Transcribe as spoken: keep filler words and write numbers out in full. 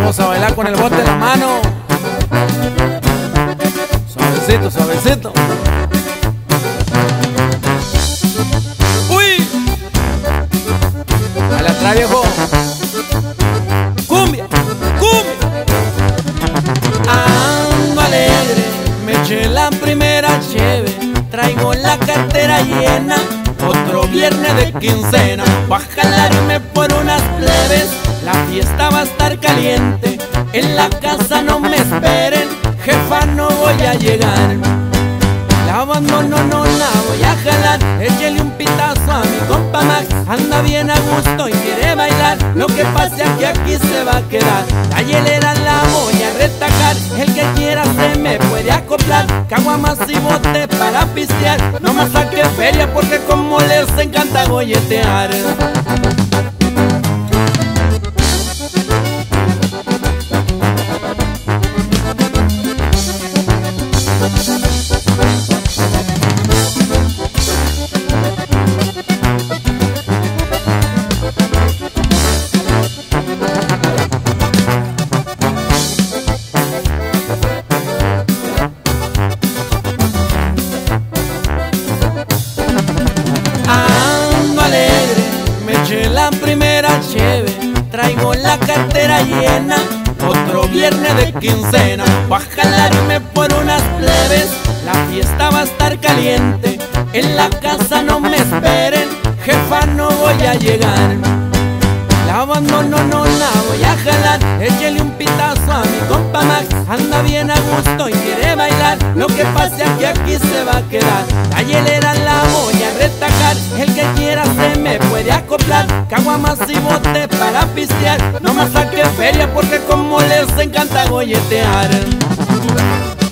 Vamos a bailar con el bote en la mano. Suavecito, suavecito. ¡Uy! Dale atrás, viejo. ¡Cumbia! ¡Cumbia! Ando alegre, me eché la primera cheve. Traigo la cartera llena, otro viernes de quincena. Voy a jalarme por unas plebes, la fiesta va a estar caliente. En la casa no me esperen, jefa, no voy a llegar. La banda no, no la voy a jalar. Échale un pitazo a mi compa Max, anda bien a gusto y quiere bailar. Lo que pase aquí, aquí se va a quedar. La hielera la voy a retacar, el que quiera se me puede acoplar. Caguamas y bote para pistear, no más saque feria porque como les encanta golletear. La primera cheve, traigo la cartera llena, otro viernes de quincena. Voy a jalarme por unas plebes, la fiesta va a estar caliente. En la casa no me esperen, jefa, no voy a llegar. La banda no, no la voy a jalar. Échale un pitazo a mi compa Max, anda bien a gusto y quiere bailar. Lo que pase aquí, aquí se va a quedar. La hielera la voy a retacar, el que quiera se me puede acoplar. Caguamas y bote para pistear, no más saque feria porque como les encanta golletear.